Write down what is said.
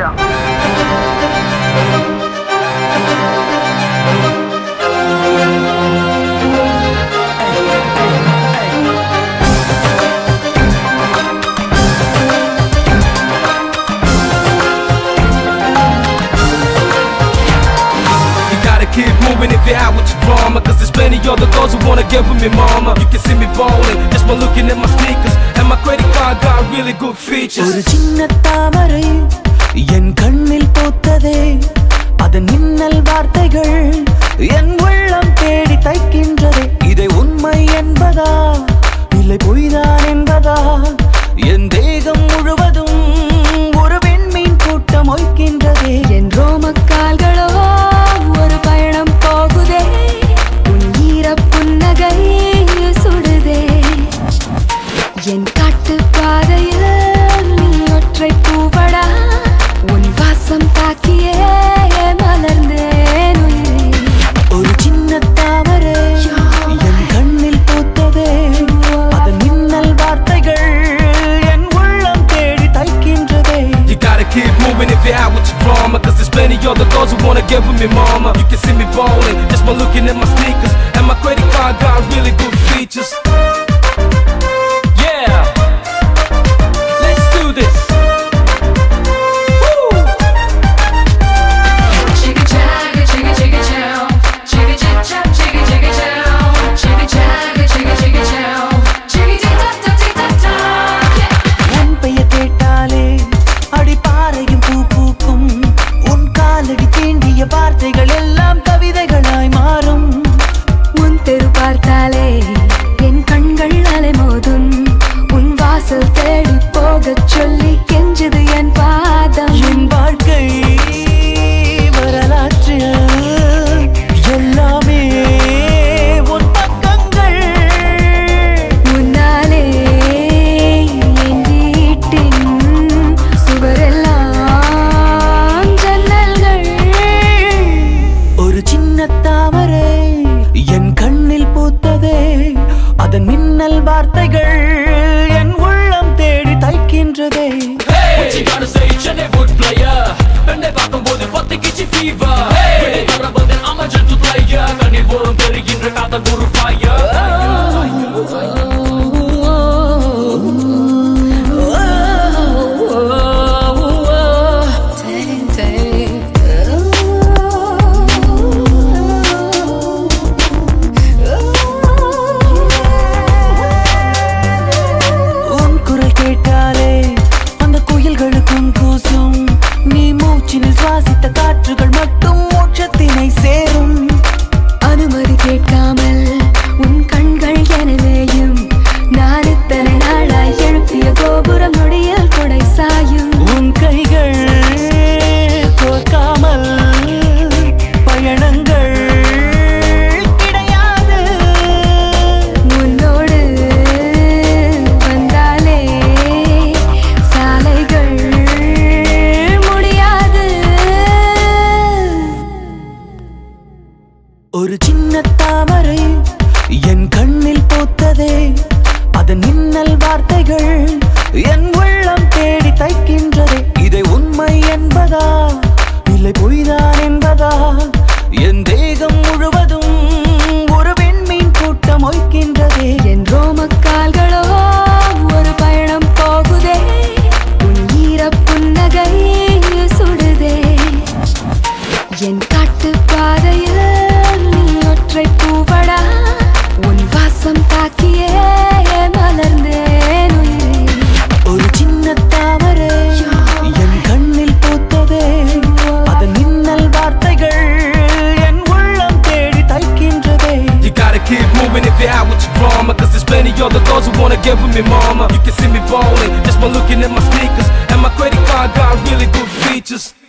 Yeah. Keep moving if you're out with your drama, cause there's plenty other girls who wanna get with me, mama. You can see me ballin' just by looking at my sneakers, and my credit card got really good features. ஒரு சின்ன தாமரை என் கண்ணில் பூத்ததே, அதன் மின்னல் வார்த்தைகள் என் உள்ளம் தேடி தைக்கின்றதே. இதை உண்மை என்பதா இல்லை பொய்தான் என்பதா, என் தேகம் முழுவதும் ஒரு வெண்மீன் கூட்டம் மொய்க்கின்றதே. என் ரோமக்கால்களோ ஒரு பயணம் போகுதே, உன் ஈர புன்னகை சுடுதே. என் காட்டு பாதையில் நீ ஒற்றை பூவடா, உன் வாசம் தாக்கியே மலர்ந்தேன் உயிரே. ஒரு சின்ன தாமரை என் கண்ணில் பூத்ததே, அதன் மின்னல் வார்த்தைகள் என் உள்ளம் தேடி தைக்கின்றதே. You gotta keep moving if you're out with your drama, cause there's plenty other girls who wanna get with me, mama. You can see me ballin' just by looking at my sneakers, and my credit card got really good features. Yeah, let's do this. Woo! Chicka chagga, chicka chicka chow, chicka chip chop, chicka chicka chow, chicka chagga, chicka chicka chow, chicka tick tock tock tick tock tock. Yeah. உன் பெயர் கேட்டாலே அடி பாறையும் பூ பூக்கும், உன் காலடி தீண்டிய வார்த்தைகள் எல்லாம் கவிதைகளாய் மாறும். உன் தெரு பார்த்தாலே என் கண்கள் அலைமோதும், உன் வாசல் தேடி போகச் சொல்லி கெஞ்சுது என் பாதம். என் வாழ்க்கை வரலாற்று எல்லாமே உன் பக்கங்கள். முன்னாலே என் வீட்டின் சுவரெல்லாம் ஜன்னல்கள். ஒரு சின்ன தாமரை என் கண்ணில் பூத்ததே, அதன் மின்னல் வார்த்தைகள் என் உள்ளம் தேடி தைக்கின்றதே. What you gotta say, Chennaiwood player? பெண்ணை பார்க்கும்போது பத்திக்கிச்சு fever. பெண்ணை தொடர்பதில் I'm a gentle player. கண்ணில் போரும் தெரிகின்ற காதல் ஒரு fire. உன் குரல் கேட்டாலே அந்த குயில்களுக்கும் கூசும், நீ மூச்சினில் சுவாசித்த காற்றுகள் மட்டும் மோட்சத்தினை சேரும். அனுமதி கேட்காமல் உன் கண்கள் எனவேயும், நான் இத்தனை நாளாய் எழுப்பிய கோபுரம் நொடியில் கொடை சாயும். உன் கைகள் கோர்க்காமல் பயணங்கள் கிடையாது. உன்னோடு வந்தாலே சாலைகள் முடியாது. ஒரு சின்ன தாமரை என் கண்ணில் பூத்ததே, அதன் மின்னல் வார்த்தைகள் என் உள்ளம் தேடி தைக்கின்றதே. இதை உண்மை என்பதா இல்லை பொய்தான் என்பதா, என் தேகம் முழுவதும் ஒரு வெண்மீன் கூட்டம் மொய்க்கின்றதே. என் ரோமக்கால்களோ ஒரு பயணம் போகுதே, உன் ஈர புன்னகை சுடுதே. என் காட்டு பாதையில் நீ ஒற்றை பூவடா, உன் வாசம் தாக்கியே மலர்ந்தேன் உயிரே. ஒரு சின்ன தாமரை என் கண்ணில் பூத்ததே, அதன் மின்னல் வார்த்தைகள் என் உள்ளம் தேடி தைக்கின்றதே. You gotta keep moving if you're out with your drama, cause there's plenty other girls who wanna get with me, mama. You can see me ballin' just by looking at my sneakers, and my credit card got really good features.